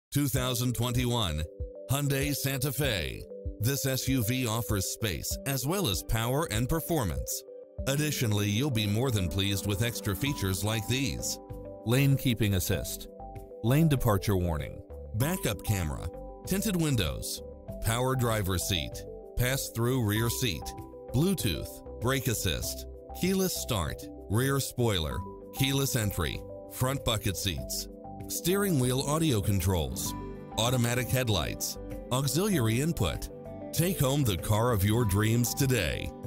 2021 Hyundai Santa Fe. This SUV offers space as well as power and performance. Additionally, you'll be more than pleased with extra features like these: lane keeping assist, lane departure warning, backup camera, tinted windows, power driver's seat, pass-through rear seat, Bluetooth, brake assist, keyless start, rear spoiler, keyless entry, front bucket seats, steering wheel audio controls, automatic headlights, auxiliary input. Take home the car of your dreams today.